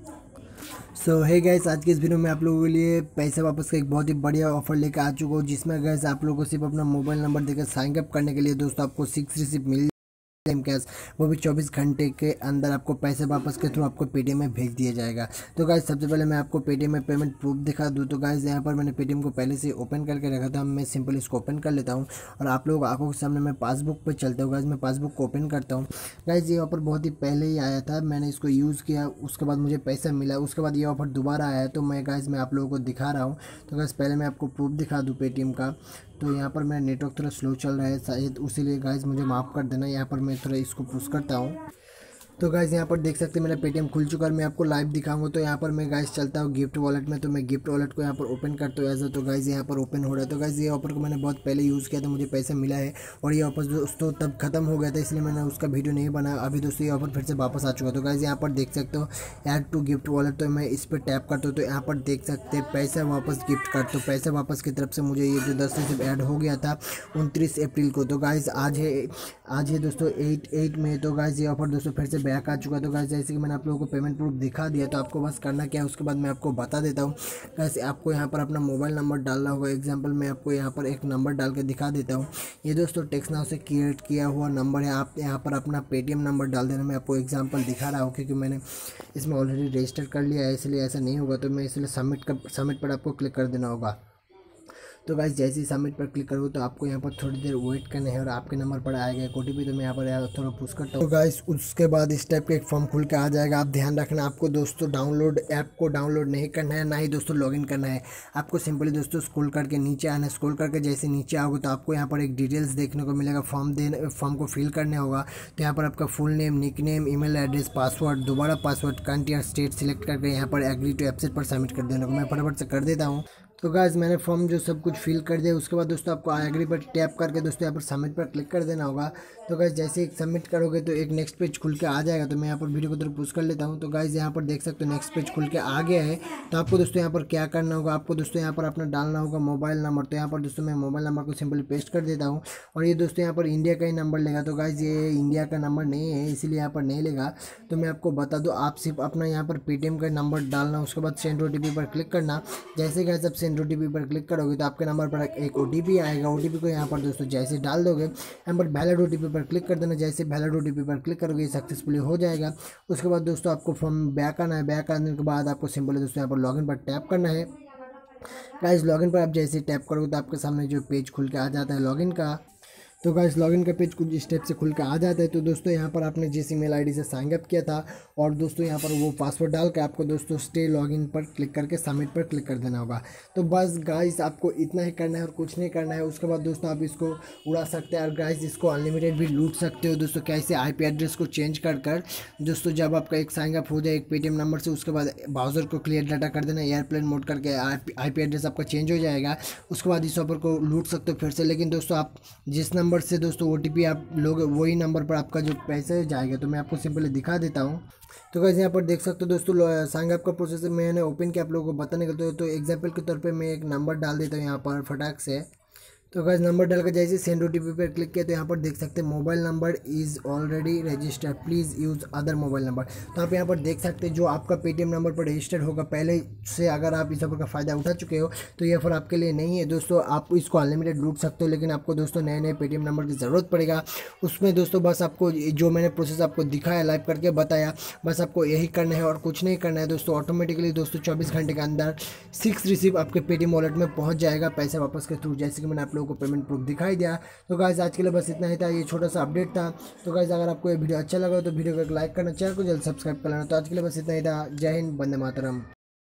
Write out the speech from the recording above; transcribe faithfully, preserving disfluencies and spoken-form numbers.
सो है गैस, आज के इस वीडियो में आप लोगों के लिए पैसे वापस का एक बहुत ही बढ़िया ऑफर लेकर आ चुका हूँ, जिसमें गैस आप लोगों को सिर्फ अपना मोबाइल नंबर देकर साइन अप करने के लिए दोस्तों आपको सिक्स रिसिप्ट मिल पेटीएम कैश, वो भी चौबीस घंटे के अंदर आपको पैसे वापस के थ्रू आपको पेटीएम में भेज दिया जाएगा। तो गाइस सबसे पहले मैं आपको पेटीएम में पेमेंट प्रूफ दिखा दूँ। तो गाइस यहाँ पर मैंने पेटीएम को पहले से ओपन करके रखा था, मैं सिंपल इसको ओपन कर लेता हूँ और आप लोग आंखों के सामने मैं पासबुक पर चलता हूँ। गाइस मैं पासबुक को ओपन करता हूँ। गाइस ये ऑफर बहुत ही पहले ही आया था, मैंने इसको यूज़ किया, उसके बाद मुझे पैसा मिला, उसके बाद ये ऑफर दोबारा आया है। तो मैं गाइस मैं आप लोगों को दिखा रहा हूँ। तो गाइस पहले मैं आपको प्रूफ दिखा दूँ पेटीएम का। तो यहाँ पर मेरा नेटवर्क थोड़ा स्लो चल रहा है शायद, उसीलिए गाइस मुझे माफ़ कर देना। यहाँ पर मैं थोड़ा इसको पुश करता हूँ। तो गाइस यहाँ पर देख सकते हैं मेरा पेटीएम खुल चुका है, मैं आपको लाइव दिखाऊंगा। तो यहाँ पर मैं गाइस चलता हूँ गिफ्ट वॉलेट में, तो मैं गिफ्ट वॉलेट को यहाँ पर ओपन करता हूँ ऐसा। तो गाइस यहाँ पर ओपन हो रहा है। तो गाइस ये ऑफर को मैंने बहुत पहले यूज़ किया था, मुझे पैसा मिला है और ये ऑफर दोस्तों तब खत्म हो गया था, इसलिए मैंने उसका वीडियो नहीं बनाया। अभी दोस्तों ये ऑफर फिर से वापस आ चुका। तो गाइस यहाँ पर देख सकते हो ऐड टू गिफ्ट वॉलेट, तो मैं इस पर टैप करता हूँ। तो यहाँ पर देख सकते हैं पैसा वापस गिफ्ट कर, तो पैसा वापस की तरफ से मुझे ये जो दस रिसिप्ट ऐड हो गया था उनतीस अप्रैल को। तो गाइस आज है आज है दोस्तों एट एट में। तो गाइस ये ऑफर दोस्तों फिर से बैक आ चुका है। तो गाइस जैसे कि मैंने आप लोगों को पेमेंट प्रूफ दिखा दिया, तो आपको बस करना क्या है उसके बाद मैं आपको बता देता हूँ। गाइस आपको यहाँ पर अपना मोबाइल नंबर डालना होगा। एग्जांपल मैं आपको यहाँ पर एक नंबर डाल के दिखा देता हूँ। ये दोस्तों टेक्स्ट नाउ से क्रिएट किया हुआ नंबर है, आप यहाँ पर अपना पेटीएम नंबर डाल देना। मैं आपको एग्जाम्पल दिखा रहा हूँ क्योंकि मैंने इसमें ऑलरेडी रजिस्टर कर लिया है, इसलिए ऐसा नहीं होगा। तो मैं इसलिए सबमिट कर सबमिट पर आपको क्लिक कर देना होगा। तो गाइस जैसे ही सबमिट पर क्लिक करोगे तो आपको यहाँ पर थोड़ी देर वेट करना है और आपके नंबर पर आएगा एक ओटीपी। तो मैं यहाँ पर यार थोड़ा पुश करता हूँ। तो गाइस उसके बाद इस टाइप का एक फॉर्म खुल के आ जाएगा। आप ध्यान रखना, आपको दोस्तों डाउनलोड ऐप को डाउनलोड नहीं करना है, ना ही दोस्तों लॉगिन करना है। आपको सिंपली दोस्तों स्क्रॉल करके नीचे आना है। स्क्रॉल करके जैसे नीचे आओगे तो आपको यहाँ पर एक डिटेल्स देखने को मिलेगा, फॉर्म देने फॉर्म को फिल करने होगा। तो यहाँ पर आपका full name, nick name, email address, password, दोबारा पासवर्ड, कंट्री या स्टेट सिलेक्ट करके यहाँ पर एग्री टू एक्सेप्ट पर सबमिट कर देना को मैं फटाफट से कर देता हूँ। तो गाइस मैंने फॉर्म जो सब कुछ फिल कर दिया, उसके बाद दोस्तों आपको आई एग्री पर टैप करके दोस्तों यहाँ पर सबमिट पर क्लिक कर देना होगा। तो गाइस जैसे ही सबमिट करोगे तो एक नेक्स्ट पेज खुल के आ जाएगा। तो मैं यहाँ पर वीडियो को तरफ पुश कर लेता हूँ। तो गाइस यहाँ पर देख सकते हो नेक्स्ट पेज खुल के आ गया है। तो आपको दोस्तों यहाँ पर क्या करना होगा, आपको दोस्तों यहाँ पर अपना डालना होगा मोबाइल नंबर। तो यहाँ पर दोस्तों मैं मोबाइल नंबर को सिंपली पेस्ट कर देता हूँ और ये दोस्तों यहाँ पर इंडिया का ही नंबर लेगा। तो गाइस ये इंडिया का नंबर नहीं है, इसीलिए यहाँ पर नहीं लेगा। तो मैं आपको बता दूँ, आप सिर्फ अपना यहाँ पर पेटीएम का नंबर डालना, उसके बाद सेंड ओटीपी पर क्लिक करना। जैसे गाइस आप सेंड ओटीपी पर क्लिक करोगे तो आपके नंबर पर एक ओटीपी आएगा। ओटीपी को यहाँ पर दोस्तों जैसे डाल दोगे, यहाँ पर वैलिड ओटीपी पर क्लिक कर देना। जैसे वैलिड ओटीपी पर क्लिक करोगे सक्सेसफुली हो जाएगा। उसके बाद दोस्तों आपको फॉर्म बैक आना है। बैक आने के बाद आपको सिंपली दोस्तों यहाँ पर लॉगिन पर टैप करना है। गाइस लॉगिन पर आप जैसे टैप करोगे तो आपके सामने जो पेज खुल के आ जाता है लॉगिन का। तो गाइस लॉगिन का पेज कुछ स्टेप से खुल के आ जाता है। तो दोस्तों यहाँ पर आपने जिस ईमेल आईडी से साइन अप किया था और दोस्तों यहाँ पर वो पासवर्ड डाल के आपको दोस्तों स्टे लॉगिन पर क्लिक करके सबमिट पर क्लिक कर देना होगा। तो बस गाइस आपको इतना ही करना है और कुछ नहीं करना है। उसके बाद दोस्तों आप इसको उड़ा सकते हैं और गाइस इसको अनलिमिटेड भी लूट सकते हो दोस्तों। कैसे, आईपी एड्रेस को चेंज कर कर दोस्तों जब आपका एक साइन अप हो जाए एक पेटीएम नंबर से, उसके बाद ब्राउज़र को क्लियर डाटा कर देना, एयरप्लेन मोड करके आईपी एड्रेस आपका चेंज हो जाएगा। उसके बाद इस ऑफर को लूट सकते हो फिर से। लेकिन दोस्तों आप जिस नंबर से दोस्तों ओटीपी आप लोग वही नंबर पर आपका जो पैसा जाएगा। तो मैं आपको सिंपली दिखा देता हूँ। तो गाइस यहाँ पर देख सकते हो दोस्तों साइन अप का प्रोसेस मैंने ओपन किया आप लोगों को बताने का। तो, तो एग्जाम्पल के तौर पे मैं एक नंबर डाल देता हूँ यहाँ पर फटाक से। तो गाइस नंबर डालकर जैसे सेंड ओटीपी पर क्लिक किया तो यहाँ पर देख सकते हैं mobile number is already registered, please use other mobile number. तो आप यहाँ पर देख सकते हैं जो आपका पेटीएम नंबर पर रजिस्टर्ड होगा पहले से, अगर आप इस ऑफर का फ़ायदा उठा चुके हो तो ये ऑफर आपके लिए नहीं है दोस्तों। आप इसको अनलिमिटेड लूट सकते हो, लेकिन आपको दोस्तों नए नए पेटीएम नंबर की ज़रूरत पड़ेगा। उसमें दोस्तों बस आपको जो मैंने प्रोसेस आपको दिखाया लाइव करके बताया, बस आपको यही करना है और कुछ नहीं करना है दोस्तों। ऑटोमेटिकली दोस्तों चौबीस घंटे के अंदर सिक्स रिसीव आपके पेटीएम वॉलेट में पहुँच जाएगा पैसे वापस के थ्रू, जैसे कि मैंने आप लोगों को पेमेंट प्रूफ दिखाई दिया। तो गाइस आज के लिए बस इतना ही था, ये छोटा सा अपडेट था। तो गाइस अगर आपको ये वीडियो अच्छा लगा तो वीडियो को एक लाइक करना, चैनल को जल्द सब्सक्राइब कर लेना। तो आज के लिए बस इतना ही था। जय हिंद, वंदे मातरम।